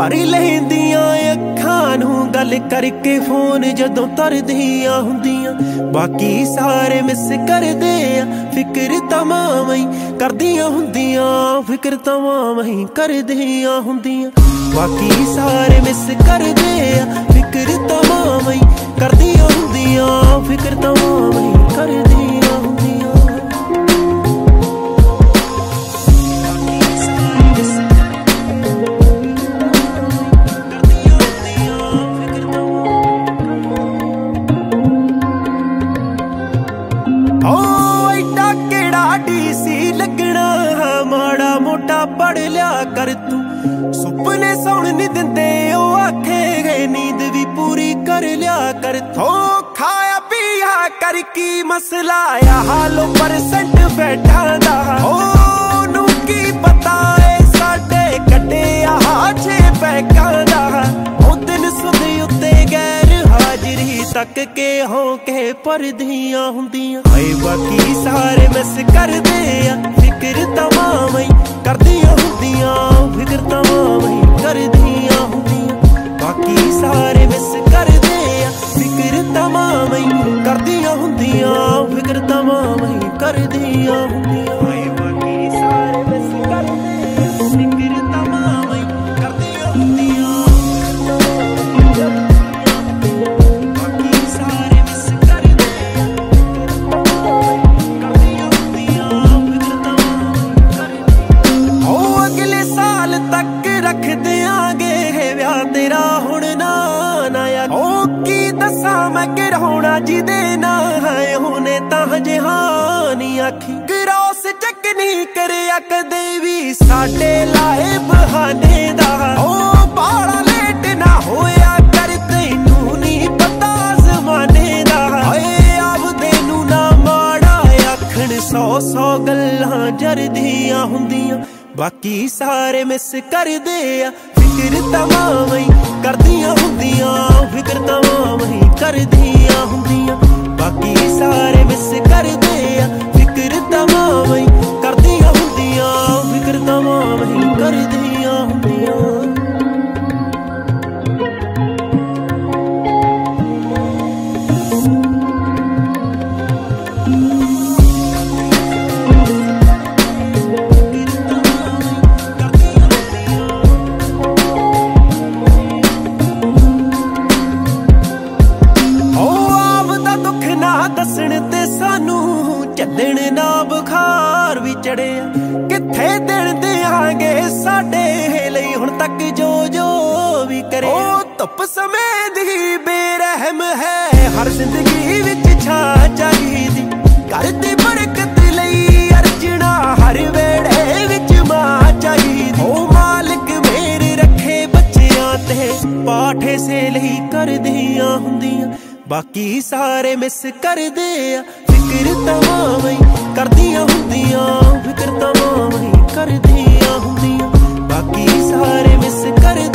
भर लैंदियां अखां नूं गल करके फोन जदों तरदियां हुंदियां। बाकी सारे मिस करदे आ फिक्र तमाम ही करदियां हुंदियां, फिक्र तमाम ही करदियां हुंदियां। बाकी सारे मिस करदे आ फिक्र तमाम ही करदियां हुंदियां, फिक्र तमाम ही करदियां हुंदियां। माड़ा मोटा पढ़ लिया कर तू, सुपने सौन नहीं दिंदे ओ आखे गए, नींद भी पूरी कर लिया कर। थो खाया पिया कर की मसला या हालो परसेंट बैठा दा, ओ नू की पता है साडे कटे छे पैकां दा। ओ दिन सुधे उत्ते गैर हाजरी तक के हो के परदियां हुंदियां। हाय बाकी सारे मिस करदे आ फिक्र तमाम ही करदियां हुंदियां, फिक्र तमाम ही करदियां हुंदियां। बाकी सारे मिस करदे आ फिक्र तमाम ही करदियां हुंदियां, फिक्र तमाम ही करदियां हुंदियां। हाय बाकी सारे मिस करदे आ फिक्र तमाम ही करदियां हुंदियां। रख देंगे व्याह तेरा हुण ना नया, ओ की दसा मैं गिरहोना जिदे ना है होने तां जहानी आखी। ग्रोस चेक नहीं करया कदे भी साडे लाए बहाने दा, ओ बाड़ा लेट ना होया कर तैनू नहीं पता ज़माने दा। हाय आपदे नू ना माड़ा आखण 100 गल्लां जरदियां हुंदियां। बाकी सारे मिस करदे आ फिक्र तमाम ही करदियां हुंदियां, फिक्र तमाम ही करदियां हुंदियां। बाकी सारे मिस करदे आ फिक्र तमाम ही करदियां हुंदियां, फिक्र तमाम ही करदियां हुंदियां। दसण ते सानू झल्लण ना बुखार भी चढ़े, किथे दिन देंगे साडे लई हुण तक जो जो भी करे। ओ धुप समय दी बेरहम है हर जिंदगी विच छा चाहीदी, घर दी बरकत लई अर्जना हर वेड़े विच मां चाहीदी। ओ मालिक मेरे रखे बच्चियां ते पाठे से लई करदियां हुंदियां। बाकी सारे मिस करदे आ फिक्र तमाम ही करदियां हुंदियां, फिक्र तमाम ही करदियां हुंदियां। बाकी सारे मिस करदे